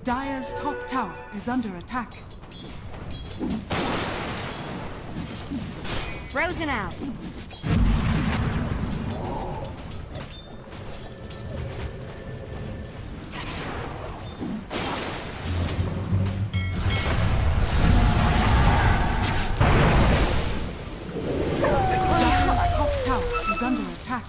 Dire's top tower is under attack. Frozen out. Dire's top tower is under attack.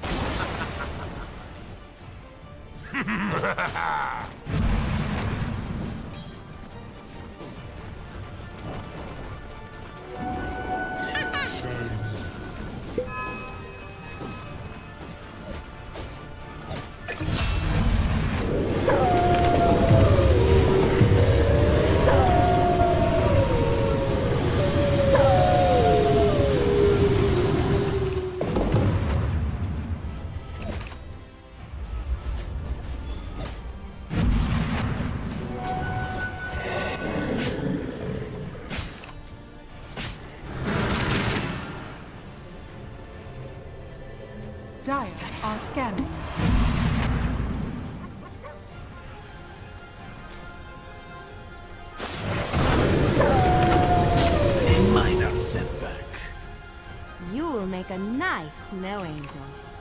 Dire are scanning. A minor setback. You will make a nice snow angel.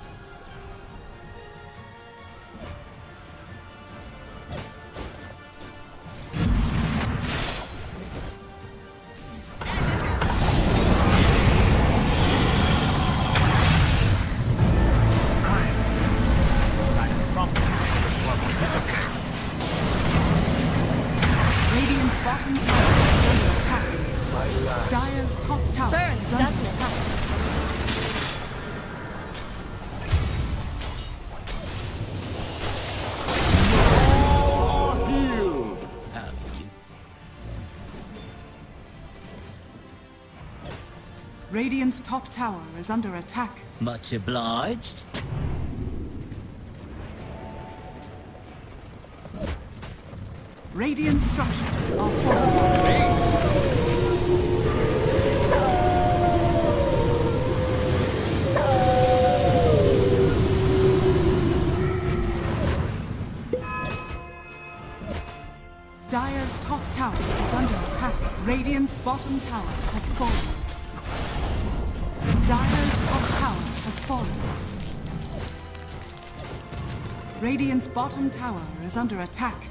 Radiant's bottom tower is under attack. Dire's top tower Burns is under doesn't attack. Have you? Radiant's top tower is under attack. Much obliged. Radiant structures are fortified. Dire's top tower is under attack. Radiant's bottom tower has fallen. Dire's top tower has fallen. Radiant's bottom tower is under attack.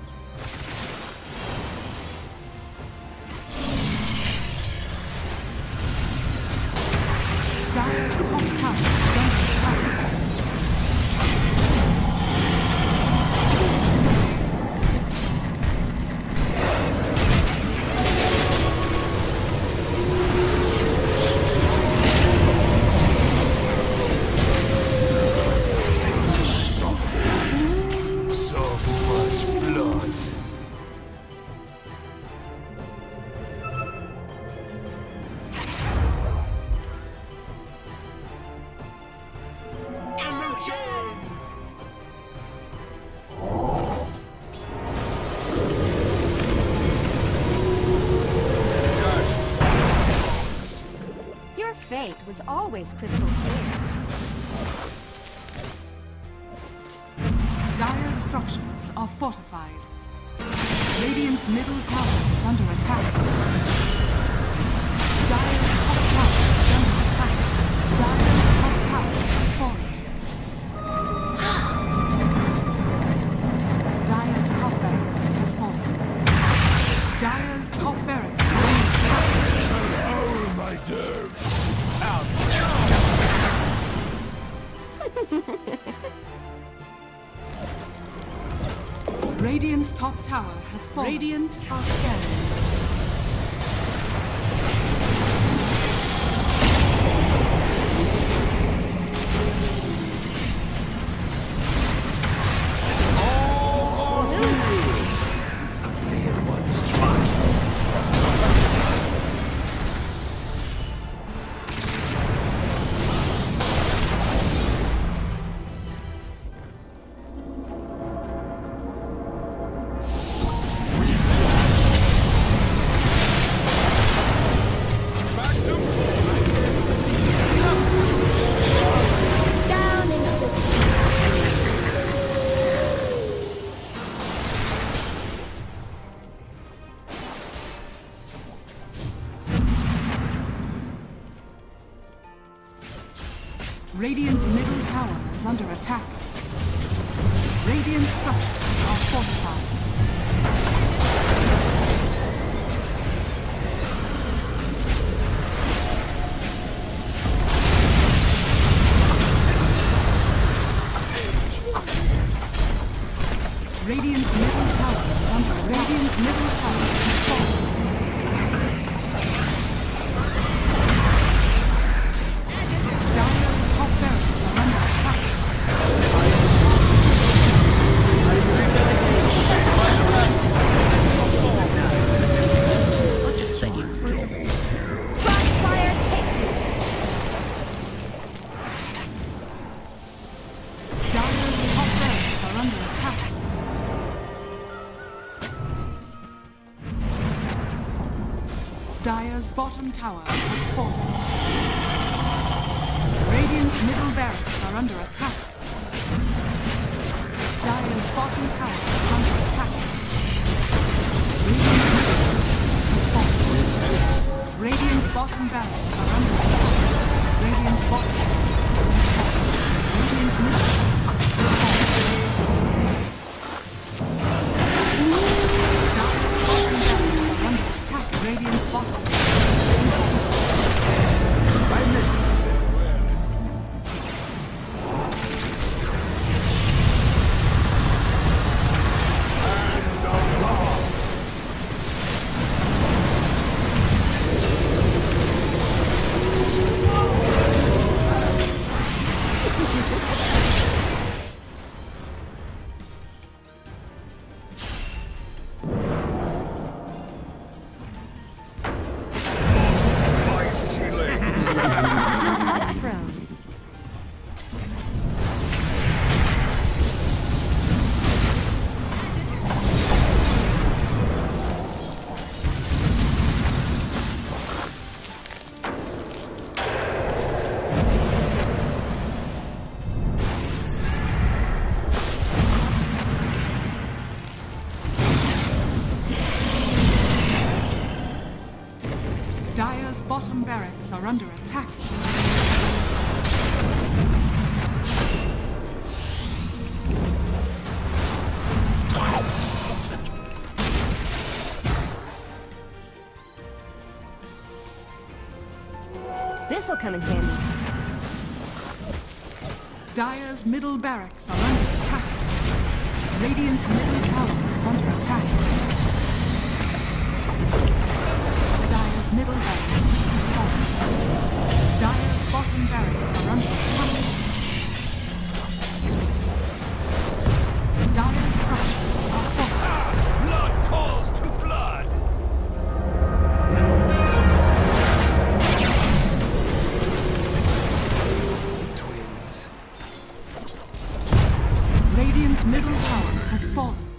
Dire's top tower is under attack. So much blood. Your fate was always crystal clear. Dire's structures are fortified. Radiant's middle tower is under attack. Dire's top tower is under attack. Dire's top tower has fallen. Dire's top barracks has fallen. Dire's top barracks remains sacked. Oh, my dirge. Radiant's top tower has fallen. Radiant are scanning. The fleeing ones try. Radiant's middle tower is under attack. Radiant structures are fortified. Radiant's middle tower is under attack. Radiant's middle tower is falling. Dire's top barracks are under attack. I'm just saying. Crossfire take you! Dire's top barracks are under attack. Dire's bottom tower has fallen. Radiant's middle barracks are under attack. Dire's bottom tower is under attack. Radiant's bottom barracks are under attack. Radiant's bottom barracks are under attack. Radiant's middle barracks is falling. Dire's bottom barracks are under attack. Radiant's bottom barracks is falling. Froze. Dire's bottom barracks are under attack. This'll come in handy. Dire's middle barracks are under attack. Radiant's middle tower is under attack. Dire's middle barracks is falling. Dire's bottom barracks are under attack. Dire's structures are falling. Blood calls to blood! Twins. Radiant's middle tower has fallen.